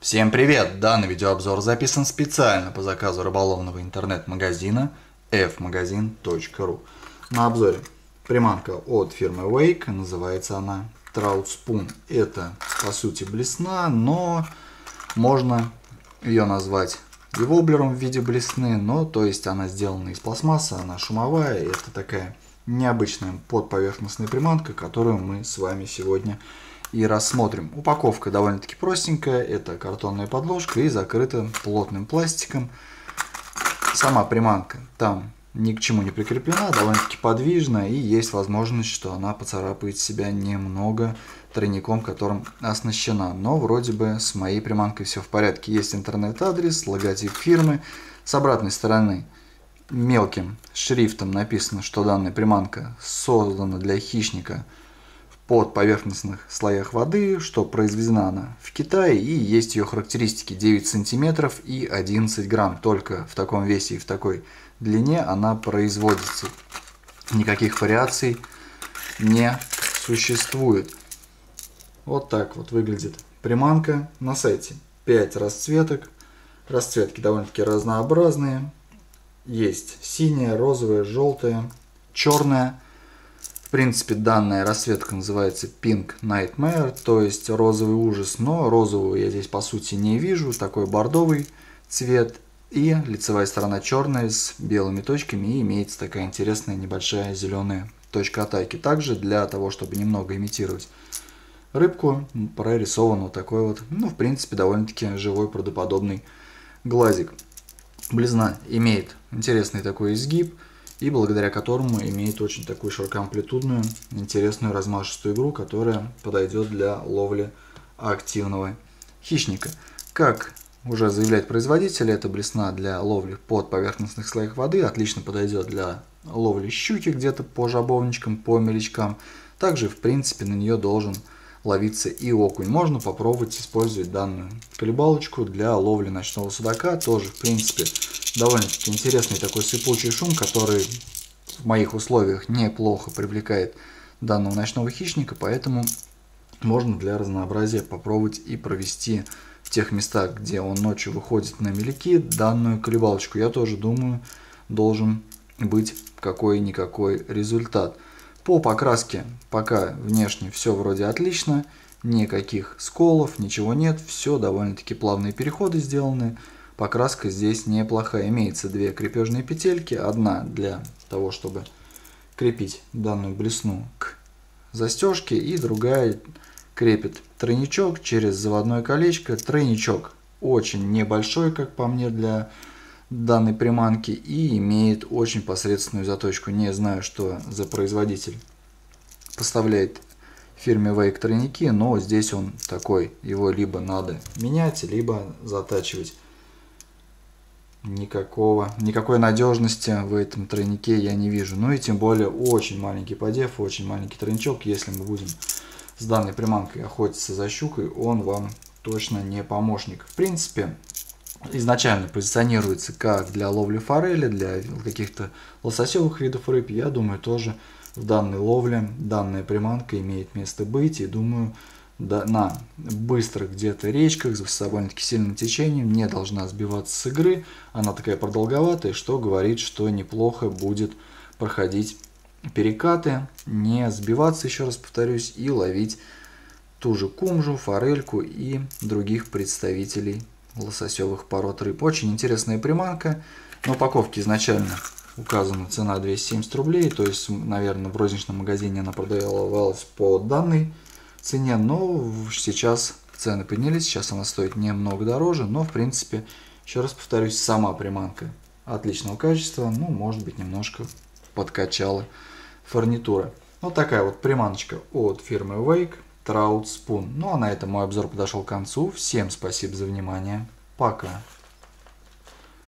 Всем привет! Данный видеообзор записан специально по заказу рыболовного интернет-магазина fmagazin.ru. На обзоре приманка от фирмы Wake, называется она Trout Spoon. Это по сути блесна, но можно ее назвать и воблером в виде блесны, но то есть она сделана из пластмассы, она шумовая, это такая необычная подповерхностная приманка, которую мы с вами сегодня и рассмотрим. Упаковка довольно-таки простенькая, это картонная подложка и закрыта плотным пластиком. Сама приманка там ни к чему не прикреплена, довольно-таки подвижна, и есть возможность, что она поцарапает себя немного тройником, которым оснащена. Но вроде бы с моей приманкой все в порядке. Есть интернет-адрес, логотип фирмы. С обратной стороны мелким шрифтом написано, что данная приманка создана для хищника под поверхностных слоях воды, что произведена она в Китае, и есть ее характеристики 9 сантиметров и 11 грамм. Только в таком весе и в такой длине она производится. Никаких вариаций не существует. Вот так вот выглядит приманка на сайте. 5 расцветок. Расцветки довольно-таки разнообразные. Есть синяя, розовая, желтая, черная. В принципе, данная расцветка называется Pink Nightmare, то есть розовый ужас, но розового я здесь по сути не вижу, такой бордовый цвет, и лицевая сторона черная с белыми точками, и имеется такая интересная небольшая зеленая точка атаки. Также для того, чтобы немного имитировать рыбку, прорисован вот такой вот, в принципе, довольно-таки живой правдоподобный глазик. Блесна имеет интересный такой изгиб, и благодаря которому имеет очень такую широкоамплитудную, интересную, размашистую игру, которая подойдет для ловли активного хищника. Как уже заявляет производитель, эта блесна для ловли под поверхностных слоях воды отлично подойдет для ловли щуки где-то по жабовничкам, по мелячкам. Также, в принципе, на нее должен ловиться и окунь. Можно попробовать использовать данную колебалочку для ловли ночного судака. Тоже, в принципе, довольно-таки интересный такой сыпучий шум, который в моих условиях неплохо привлекает данного ночного хищника, поэтому можно для разнообразия попробовать и провести в тех местах, где он ночью выходит на меляки, данную колебалочку. Я тоже думаю, должен быть какой-никакой результат. По покраске пока внешне все вроде отлично, никаких сколов, ничего нет, все довольно-таки плавные переходы сделаны. Покраска здесь неплохая. Имеется две крепежные петельки. Одна для того, чтобы крепить данную блесну к застежке, и другая крепит тройничок через заводное колечко. Тройничок очень небольшой, как по мне, для данной приманки, и имеет очень посредственную заточку. Не знаю, что за производитель поставляет фирме Wake тройники, но здесь он такой. Его либо надо менять, либо затачивать. Никакой надежности в этом тройнике я не вижу. Ну и тем более очень маленький подев, очень маленький тройничок. Если мы будем с данной приманкой охотиться за щукой, он вам точно не помощник. В принципе, изначально позиционируется как для ловли форели, для каких-то лососевых видов рыб. Я думаю, тоже в данной ловле данная приманка имеет место быть. И думаю, на быстрых где-то речках с довольно-таки сильным течением не должна сбиваться с игры. Она такая продолговатая, что говорит, что неплохо будет проходить перекаты, не сбиваться, еще раз повторюсь, и ловить ту же кумжу, форельку и других представителей лососевых пород рыб. Очень интересная приманка. На упаковке изначально указана цена 270 рублей, то есть, наверное, в розничном магазине она продавалась по данной цене, но сейчас цены поднялись, сейчас она стоит немного дороже, но в принципе, еще раз повторюсь, сама приманка отличного качества, может быть, немножко подкачала фурнитура. Вот такая вот приманочка от фирмы Wake Trout Spoon. Ну а на этом мой обзор подошел к концу. Всем спасибо за внимание. Пока.